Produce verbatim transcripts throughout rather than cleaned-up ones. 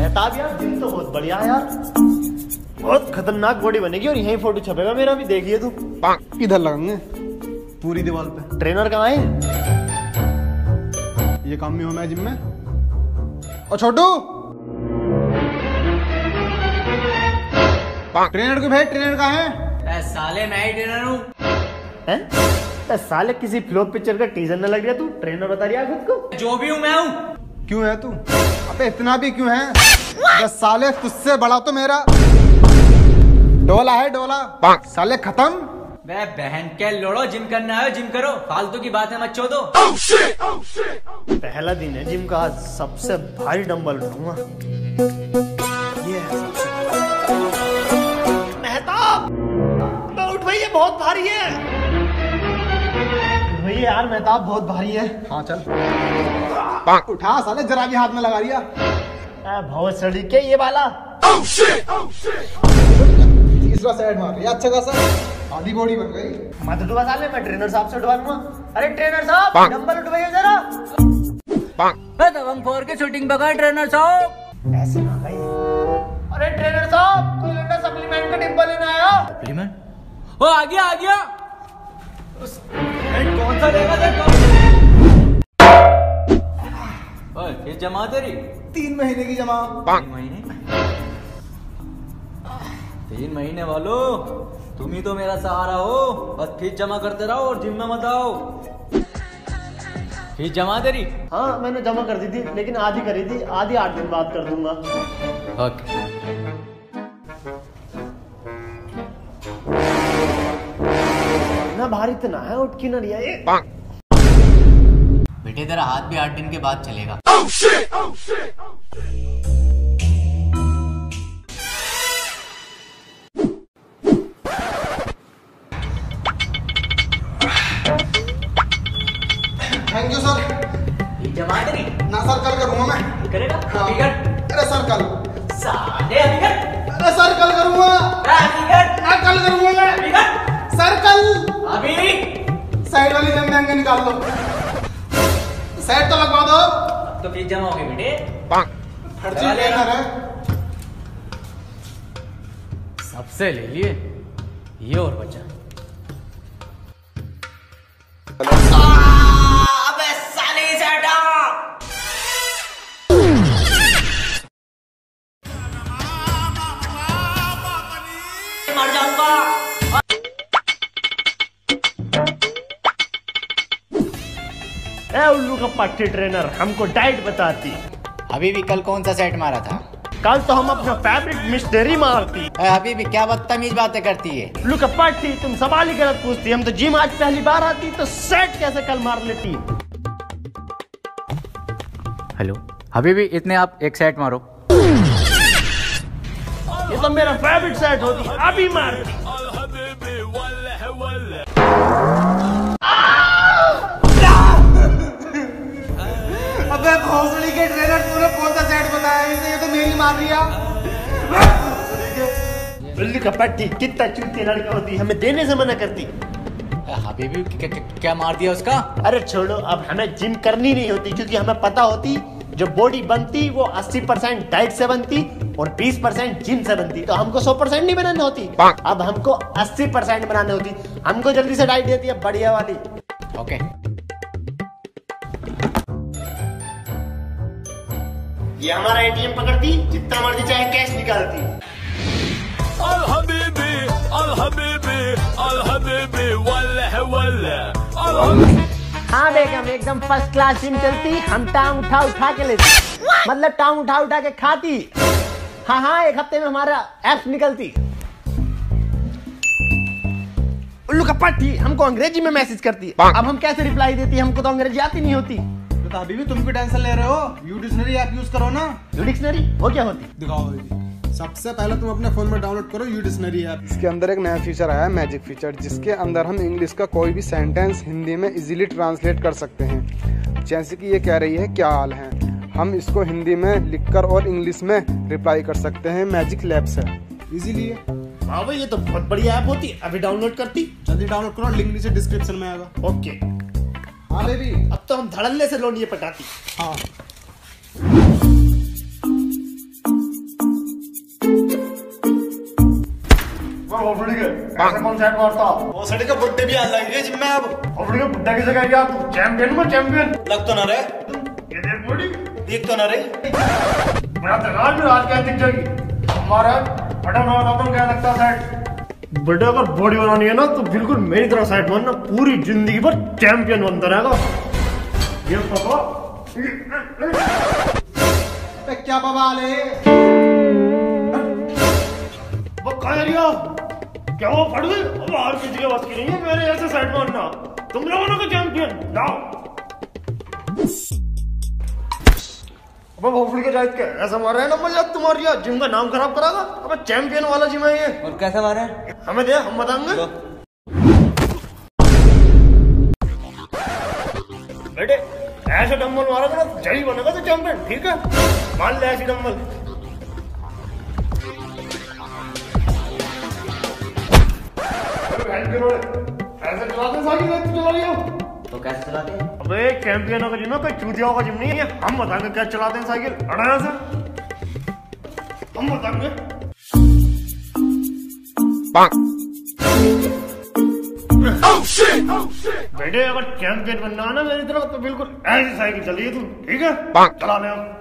मेहताब यार जिम तो बहुत बढ़िया है यार, बहुत खतरनाक बॉडी बनेगी और यही फोटो छपेगा मेरा भी, देखिए तू। इधर लगाएंगे पूरी दीवार पे। ट्रेनर कहाँ है? ये काम नहीं हो मैं जिम में। और छोटू ट्रेनर को भेज, ट्रेनर कहाँ है? साले मैं ही ट्रेनर हूँ। हैं? साले किसी फ्लॉप पिक्चर का टीजर न लग रहा, तू ट्रेनर बता रहा खुद को? जो भी हूँ मैं हूँ। क्यों है तू? अबे इतना भी क्यों है? बस साले तुझसे बड़ा तो मेरा डोला है, डोला। साले खत्म। वे बहन के लोड़ो, जिम करना है जिम करो, फालतू की बातें मत छोड़ो। oh shit, oh shit। पहला दिन है जिम का, आज सबसे भारी डंबल उठाऊंगा। ये है मेहताब, मैं उठ भाई, ये बहुत भारी है भैया यार, मेहताब बहुत भारी है। हाँ चल उठा साले, जरा भी हाथ में लगा दिया। बहुत सड़ी के ये वाला। oh shit, oh shit। तीसरा साइड मार रही, अच्छा खासा आधी बॉडी बन गई। मत उठवा साले, मैं ट्रेनर साहब से उठवा लूंगा। अरे ट्रेनर साहब डंबल उठवाइए जरा। दबंग फोर की शूटिंग पकड़ ट्रेनर साहब। ऐसे ना भाई। अरे ट्रेनर साहब कोई लंडा सप्लीमेंट का डिब्बा लेना आया। सप्लीमेंट? ओ आ गया आ गया। कौन सा देगा देख? ओए फिर जमा तेरी तीन महीने की जमा। तीन महीने तीन महीने वालों, तुम ही तो मेरा सहारा हो। बस फीस जमा करते रहो और जिम में मत आओ। फीस जमा तेरी? हाँ मैंने जमा कर दी थी, लेकिन आधी करी थी, आधी आठ दिन बाद कर दूंगा। ओके। ना भारी तो ना है, उठ की ना लिया ये। बेटे तेरा हाथ भी आठ दिन के बाद चलेगा। oh shit, oh shit, oh shit। Thank you sir. ये जमा तेरी? ना सर कल करूंगा मैं। करेगा? हाँ। अरे सर कल। साले अभिगत। अरे सर कल करूंगा। अभिगत। ना कल करूंगा मैं। अभिगत। सर कल। अभी साइड वाली जम में निकाल दो, साइड तो लगवा दो। अब तो फीस जमा होगी बेटे। फर्जी ट्रेनर है। सबसे ले लिए ये और बचा। अबे साले से हटा। मर जाऊंगा। ए उल्लू का पट्टी ट्रेनर, हमको डाइट बताती। अभी भी कल कौन सा सेट मारा था? कल तो हम अपना फेवरेट मिस्टरी मारती। अभी भी क्या बदतमीज बातें करती है। उल्लू का पट्टी, तुम सवाल ही गलत पूछती। हम तो जिम आज पहली बार आती तो सेट कैसे कल मार लेती। हेलो अभी भी इतने आप एक सेट मारो। ये तो मेरा फेवरेट सेट होती, अभी मारती। अबे भोसड़ी के ट्रेनर, तूने कौन सा सेट बताया इसे? ये तो मेरी मार दिया। उल्लू का पट्टी, कितना चूती लड़का होती, हमें देने से मना करती। अभी भी क्या, क्या, क्या मार दिया उसका? अरे छोड़ो, अब हमें जिम करनी नहीं होती, क्योंकि हमें पता होती जो बॉडी बनती वो अस्सी परसेंट डाइट से बनती और बीस परसेंट जिम से बनती। तो हमको सौ परसेंट नहीं बनानी होती, अब हमको अस्सी परसेंट बनानी होती। हमको जल्दी से डाइट देती है बढ़िया वाली। ओके। ये हमारा एटीएम पकड़ती, जितना मर्जी चाहे कैश निकालती। अल हबीबी अल हबीबी अल हबीबी वल्लाह वल्लाह अल हबीबी। हाँ बेगम, एकदम फर्स्ट क्लास जिम चलती, हम टांग उठा उठा के लेती, मतलब टांग उठा उठा के खाती। हाँ हाँ, एक हफ्ते में हमारा एप्स निकलती। उल्लू का पट्टी हमको अंग्रेजी में मैसेज करती, अब हम कैसे रिप्लाई देती, हमको तो अंग्रेजी आती नहीं होती। तो अभी भी तुम भी टेंशन ले रहे हो, यू डिक्शनरी ऐप यूज करो ना। यू डिक्शनरी वो क्या होती? दिखाओ बेबी। सबसे पहले तुम अपने फोन में डाउनलोड करो यू डिक्शनरी ऐप। इसके अंदर एक नया फीचर आया है, मैजिक फीचर, जिसके अंदर हम इंग्लिश का कोई भी सेंटेंस हिंदी में इजीली ट्रांसलेट कर सकते हैं। जैसे कि ये कह रही है क्या हाल है, हम इसको हिंदी में लिखकर और इंग्लिश में रिप्लाई कर सकते हैं मैजिक लैब से इजीली। हाँ भाई, ये तो बहुत बढ़िया ऐप होती, अभी डाउनलोड करती। जल्दी डाउनलोड करो, लिंक नीचे डिस्क्रिप्शन में आएगा। ओके। हाँ बेबी, अब तो हम धड़ल्ले से लोनिए पटाती। हाँ भोसड़ी के ऐसे कौन सेट मारता? भोसड़ी का बुड्ढे भी आने लगे जिम में अब। भोसड़ी के बुड्ढे की जगह यार तू चैंपियन में चैंपियन लग तो ना रहे, ये देख बॉडी देख तो ना रहे। मेरा तो राज में आज क्या दिख जाएगी हमारा बड़ा बना बताता हूँ क्या लगता है सेट। बड़े अगर बॉडी बनानी है ना तो बिल्कुल मेरी तरह सेट बनना, पूरी जिंदगी भर चैंपियन बनता रहेगा। ये पापा क्या बवाल है? वो कह रही हो क्या वो फट गई? अब हर किसी के बस की नहीं है मेरे ऐसे सेट मारना। तुम लोगों को चैंपियन लाओ। अब भोसड़ी के जायज के ऐसा मार रहा है ना मजा तुम्हारी जिम का नाम खराब करागा। अब चैंपियन वाला जिम है ये। और कैसे मारे? हमें दे, हम बताएंगे। बेटे ऐसे डंबल मारा था ना जही बनेगा तो चैंपियन, ठीक है? मान ले ऐसी डंबल। ऐसे चलाते सारी चला रही हो तो कैसे चलाते हैं? अबे चैंपियनों का जिम है, कोई चूतिया का जिम नहीं है। हम बताएंगे क्या चलाते हैं साइकिल। अड़ाया से हम बताएंगे। बेटे अगर चैंपियन बनना है ना मेरी तरफ तो बिल्कुल ऐसी साइकिल चलिए तुम, ठीक है? चला ले हम।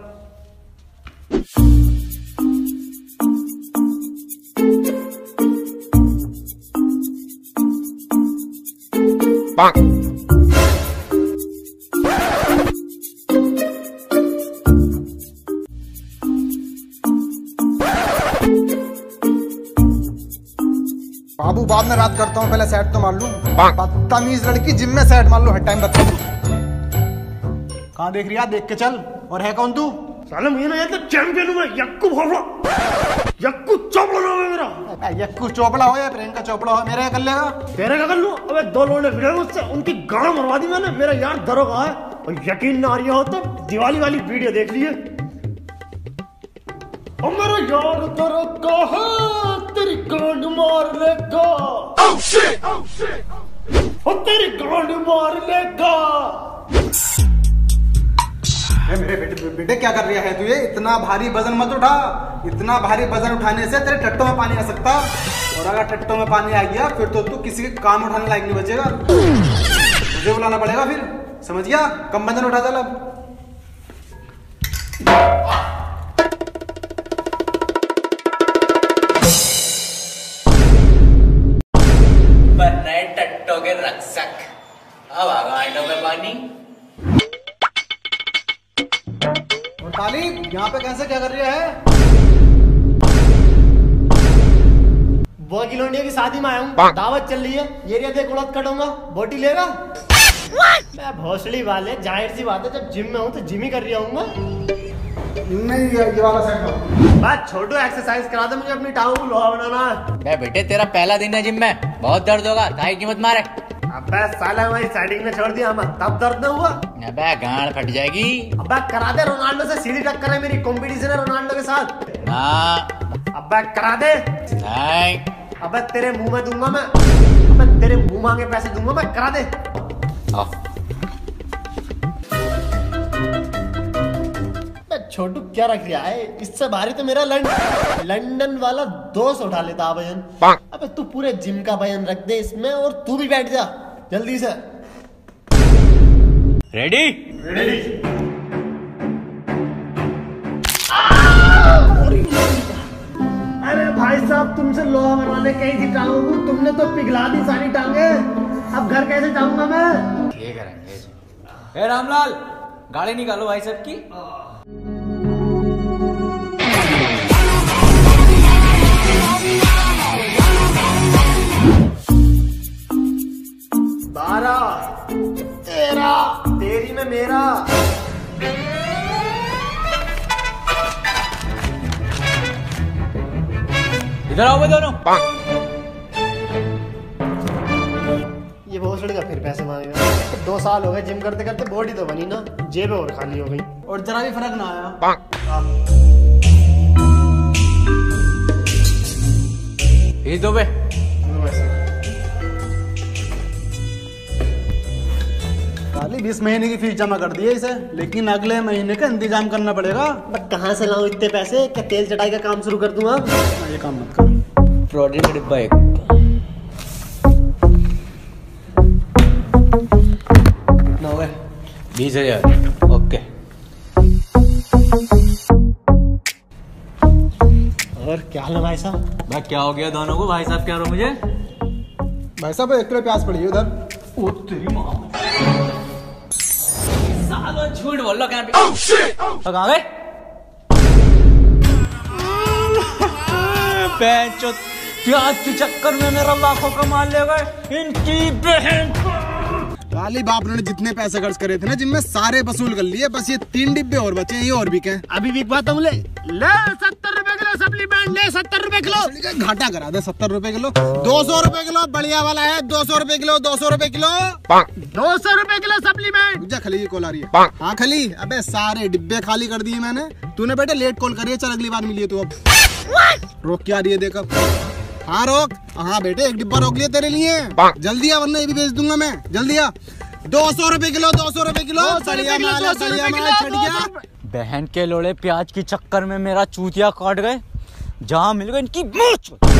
बाबू बाद में बात करता हूँ, पहले सेट तो मार लूं। बदतमीज लड़की जिम में सेट मार लूं, हर टाइम बता। कहाँ देख रही है? देख के चल। और है कौन तू? साले मुझे ना तो चैंपियन हूँ मैं, यक्कू भोसड़ा, यक्कू चोपड़ा नाम है मेरा। यक्कू चोपड़ा हो या प्रियंका चोपड़ा हो, मेरा कर लेगा? तेरे क्या कर लूं? अबे दो लोगों ने वीडियो मुझसे, उनकी गाड़ मरवा दी मैंने। मेरा यार दरोगा है और यकीन ना आ रहा हो तो दिवाली वाली वीडियो देख लिए। और मेरा यार दरोगा है, तेरी गांड मार लेगा। oh shit, oh shit. और तेरी गांड मार लेगा। मेरे बेटे बेटे क्या कर रहा है तू? ये इतना भारी वजन मत उठा। इतना भारी वजन उठाने से तेरे टट्टों में पानी आ सकता, और अगर टट्टों में पानी आ गया फिर तो तू किसी के काम उठाने लायक नहीं बचेगा। मुझे बुलाना पड़ेगा फिर, समझ गया? कम वजन उठा चल अब। बनना टट्टों के रक्षक। अब आ गया में पानी। तालिब यहाँ पे कैसे क्या कर रही है? वो किलोनिया की शादी में आया हूँ, दावत चल रही है। ये रिया देख उड़द कटूंगा, बोटी लेगा। मैं भोसड़ी वाले, जाहिर सी बात है जब जिम में हूँ तो जिम ही कर रहा हूँ मैं। नहीं ये, ये वाला सेट हो। बात छोटो, एक्सरसाइज करा दे मुझे, अपनी टांगों को लोहा बनाना है। बे बेटे तेरा पहला दिन है जिम में, बहुत दर्द होगा, काहे की मत मारे। अबे साला हमारी साइडिंग ने छोड़ दिया, हमें तब दर्द न हुआ। अबे गांड फट जाएगी। अबे करा दे, रोनाल्डो से सीधी टक्कर है मेरी, कंपटीशन है रोनाल्डो के साथ। हाँ अबे करा दे। नहीं। अबे तेरे मुंह में दूंगा मैं, अबे तेरे मुंह मांगे पैसे दूंगा मैं, करा दे। छोटू क्या रख रहा है? इससे भारी तो मेरा लंदन लंदन वाला दोस्त उठा लेता वजन। अबे तू पूरे जिम का वजन रख दे इसमें और तू भी बैठ जा जल्दी से। रेडी? रेडी। अरे भाई साहब तुमसे लोहा बनवाने कही थी टांगों को, तुमने तो पिघला दी सारी टांगे। अब घर कैसे जाऊंगा मैं? ये करेंगे। ए रामलाल, गाड़ी निकालो भाई साहब की। बारह, तेरह, तेरी में मेरा। इधर आओ दोनों। ये भोसड़ी का फिर पैसे मांगेगा। तो दो साल हो गए जिम करते करते, बॉडी तो बनी ना, जेबें और खाली हो गई और जरा भी फर्क ना आया। भेज दो बे। तालिब इस महीने की फीस जमा कर दी है इसे, लेकिन अगले महीने का इंतजाम करना पड़ेगा। कहाँ से लाऊं इतने पैसे? क्या तेल चटाई का काम शुरू कर दूं अब? ये काम मत कर। प्रोडक्ट डिब्बा एक। बीस हजार ओके। और क्या हाल है भाई साहब? भाई क्या हो गया दोनों को? भाई साहब क्या रहो मुझे? भाई साहब एक किलो प्याज पड़ी है उधर। ओ तेरी माँ, सालो झूठ बोल लो क्या? तो कहाँ गए? पैंचो प्याज के चक्कर में मेरा लाखों कमा ले गए इनकी बहन। काली बाप ने जितने पैसे खर्च करे थे ना जिनमें सारे वसूल कर लिए, बस ये तीन डिब्बे और बचे हैं, ये और भी क्या? अभी भी बात ले ले सत्तर रुपए किलो सप्लीमेंट, ले सत्तर रुपए किलो। घाटा करा दे, सत्तर रुपए किलो। दो सौ रुपए किलो बढ़िया वाला है, दो सौ रुपए किलो, दो सौ रुपए किलो, दो सौ रुपए किलो सप्लीमेंट। जा खली कॉल आ रही है। हाँ खली, अबे सारे डिब्बे खाली कर दिए मैंने। तूने बेटे लेट कॉल करी है, चल अगली बार मिलिए तू। अब रोक क्या रही है देख अब। हाँ रोक, हाँ बेटे एक डिब्बा रोक लिया तेरे लिए, जल्दी आ वरना ये भी बेच दूंगा मैं। जल्दी आ। दो सौ रुपए किलो, दो सौ रुपए किलो, सड़िया माल है, सड़िया माल छट गया। बहन के लोड़े प्याज के चक्कर में मेरा चूतिया काट गए, जहाँ मिल गए इनकी मूंछ।